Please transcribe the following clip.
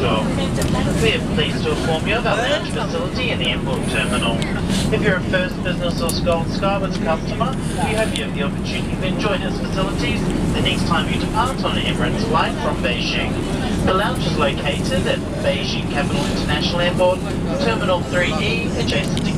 stop. We are pleased to inform you of our lounge facility in the airport terminal. If you're a First Business or Gold Skywards customer, we hope you have the opportunity to enjoy these facilities the next time you depart on an Emirates flight from Beijing. The lounge is located at Beijing Capital International Airport, Terminal 3E, adjacent to